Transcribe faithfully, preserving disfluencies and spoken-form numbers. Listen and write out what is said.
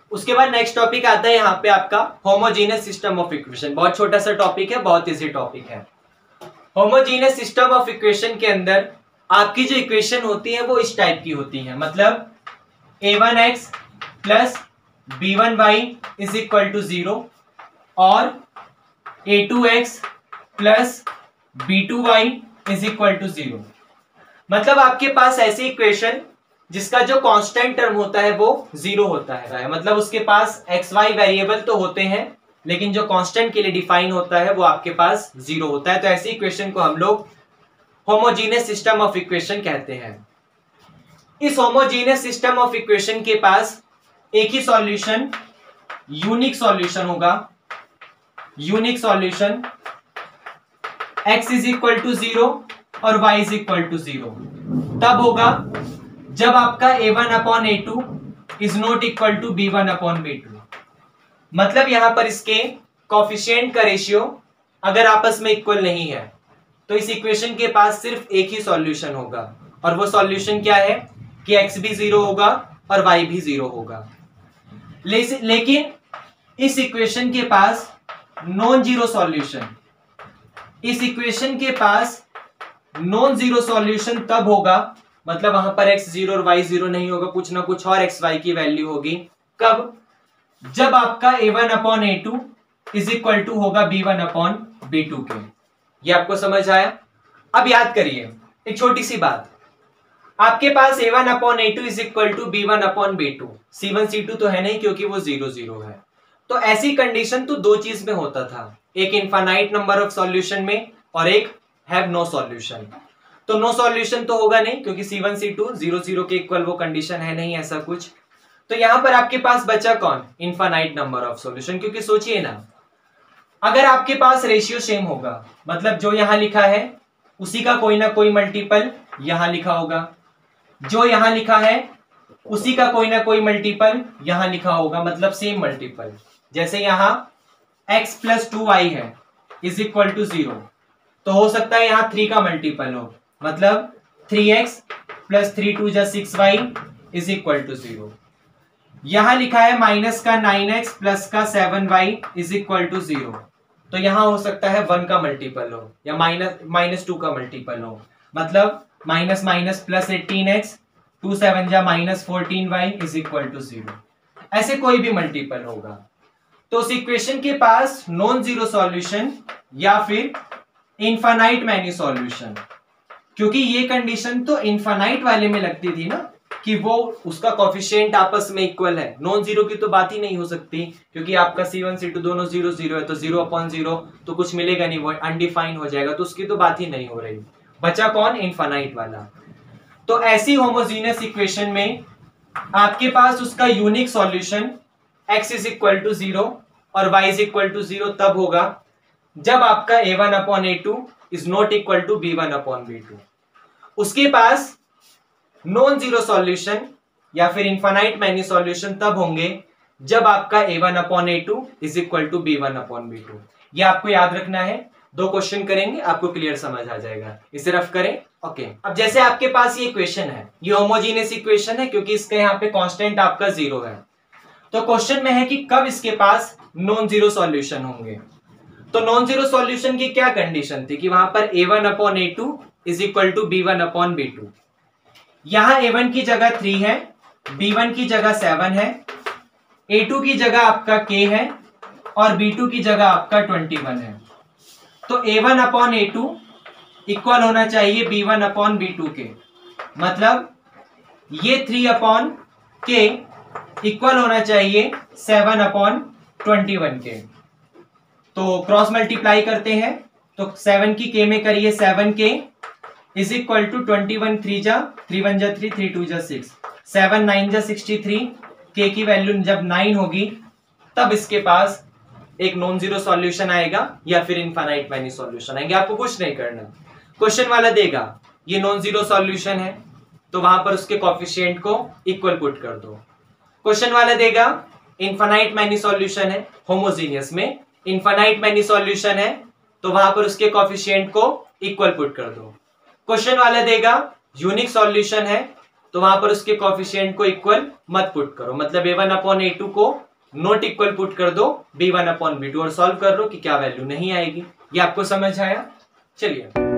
उसके बाद next topic आता है यहाँ पे आपका होमोजीनियस सिस्टम ऑफ इक्वेशन। बहुत छोटा सा टॉपिक है, बहुत इजी टॉपिक है। होमोजीनियस सिस्टम ऑफ इक्वेशन के अंदर आपकी जो इक्वेशन होती है वो इस टाइप की होती है, मतलब ए one x plus b one y is equal to zero और a two x plus b two y is equal to zero. मतलब आपके पास ऐसी इक्वेशन जिसका जो कांस्टेंट टर्म होता है वो जीरो होता है, मतलब उसके पास एक्स वाई वेरिएबल तो होते हैं लेकिन जो कांस्टेंट के लिए डिफाइन होता है वो आपके पास जीरो होता है। तो ऐसी इक्वेशन को हम लोग होमोजीनियस सिस्टम ऑफ इक्वेशन कहते हैं। इस होमोजीनियस सिस्टम ऑफ इक्वेशन के पास एक ही सॉल्यूशन, यूनिक सॉल्यूशन होगा। Unique solution x is equal to zero और y is equal to zero तब होगा जब आपका ए one upon A two is not equal to B one upon B two. मतलब यहां पर इसके कोफिशिएंट का रेशियो अगर आपस में इक्वल नहीं है तो इस इक्वेशन के पास सिर्फ एक ही सॉल्यूशन होगा, और वो सॉल्यूशन क्या है कि x भी जीरो होगा और y भी जीरो होगा। ले, लेकिन इस इक्वेशन के पास नॉन जीरो सॉल्यूशन, इस इक्वेशन के पास नॉन जीरो सॉल्यूशन तब होगा, मतलब वहां पर x जीरो और y जीरो नहीं होगा, कुछ ना कुछ और x y की वैल्यू होगी। कब? जब आपका ए one upon A two is equal to होगा B one upon B two के। ये आपको समझ आया? अब याद करिए एक छोटी सी बात, आपके पास A one upon A two is equal to B one upon B two, C one C two तो है नहीं क्योंकि वो जीरो जीरो है। तो ऐसी कंडीशन तो दो चीज में होता था, एक इनफाइनाइट नंबर ऑफ सॉल्यूशन में और एक हैव नो सॉल्यूशन। तो नो सॉल्यूशन तो होगा नहीं क्योंकि C one C two zero zero के इक्वल वो कंडीशन है नहीं ऐसा कुछ। तो यहां पर आपके पास बचा कौन? Infinite number of solution. क्योंकि सोचिए ना, अगर आपके पास रेशियो सेम होगा, मतलब जो यहां लिखा है उसी का कोई ना कोई मल्टीपल यहां लिखा होगा, जो यहां लिखा है उसी का कोई ना कोई मल्टीपल यहां लिखा होगा, मतलब सेम मल्टीपल। जैसे यहां x प्लस टू वाई है इज इक्वल टू जीरो, तो हो सकता है यहां थ्री का मल्टीपल हो, मतलब three x plus three two जा six y is equal to zero. यहां लिखा है माइनस का नाइन एक्स प्लस का seven y is equal to zero, तो यहां हो सकता है वन का मल्टीपल हो या माइनस माइनस टू का मल्टीपल हो, मतलब minus minus plus eighteen x two seven जा minus fourteen y is equal to zero. ऐसे कोई भी मल्टीपल होगा। तो उस इक्वेशन के पास नॉन जीरो सॉल्यूशन या फिर इनफाइनाइट मैनी सॉल्यूशन, क्योंकि ये कंडीशन तो इनफाइनाइट वाले में लगती थी ना कि वो उसका कोफिशिएंट आपस में इक्वल है। नॉन जीरो की तो बात ही नहीं हो सकती क्योंकि आपका सी वन सी टू दोनों जीरो जीरो है, तो जीरो अपॉन जीरो तो कुछ मिलेगा नहीं, वो अनडिफाइन हो जाएगा, तो उसकी तो बात ही नहीं हो रही। बचा कौन? इनफाइनाइट वाला। तो ऐसी होमोजीनियस इक्वेशन में आपके पास उसका unique solution x is equal to zero और y is equal to zero तब होगा जब आपका ए one upon A two is not equal to B one upon B two. उसके पास नॉन जीरो सॉल्यूशन या फिर इनफाइनाइट मैनी सॉल्यूशन तब होंगे जब आपका ए one upon A two is equal to B one upon B two. ये आपको याद रखना है, दो क्वेश्चन करेंगे आपको क्लियर समझ आ जाएगा। इसे रफ करें। ओके, अब जैसे आपके पास ये इक्वेशन है, ये होमोजीनियस इक्वेशन है क्योंकि इसका यहाँ पे कांस्टेंट आपका जीरो है। तो क्वेश्चन में है कि कब इसके पास नॉन जीरो सॉल्यूशन होंगे। तो नॉन जीरो सॉल्यूशन की क्या कंडीशन थी कि वहां पर A one upon A two is equal to B one upon B two. यहां ए वन की जगह थ्री है, बी वन की जगह सेवन है, ए टू की जगह आपका k है और बी टू की जगह आपका ट्वेंटी वन है। तो A one upon A two equal होना चाहिए B one upon B two के, मतलब ये थ्री अपॉन के इक्वल होना चाहिए सेवन अपॉन ट्वेंटी वन के। तो क्रॉस मल्टीप्लाई करते हैं, तो सेवन की के में करिए seven K is equal to twenty one, three जा थ्री वन जा थ्री, थ्री टू जा सिक्स, सेवन नाइन जा सिक्सटी थ्री। के की वैल्यू जब नाइन होगी तब इसके पास एक नॉन जीरो सॉल्यूशन आएगा या फिर इनफाइनाइट मैनी सॉल्यूशन आएंगे। आपको कुछ नहीं करना, क्वेश्चन वाला देगा ये नॉन जीरो सॉल्यूशन है तो वहां पर उसके कोफिशिएंट को इक्वल पुट कर दो। क्वेश्चन वाला देगा इनफाइनाइट मैनी सॉल्यूशन है, होमोजीनियस में इनफाइनाइट मैनी सॉल्यूशन है तो वहां पर उसके कोफिशिएंट को इक्वल पुट कर दो। क्वेश्चन वाला देगा यूनिक सॉल्यूशन है तो वहां पर उसके कोफिशिएंट को इक्वल मत पुट करो, मतलब ए वन अपॉन ए टू को नॉट इक्वल पुट कर दो B one upon B two और सॉल्व कर लो कि क्या वैल्यू नहीं आएगी। ये आपको समझ आया? चलिए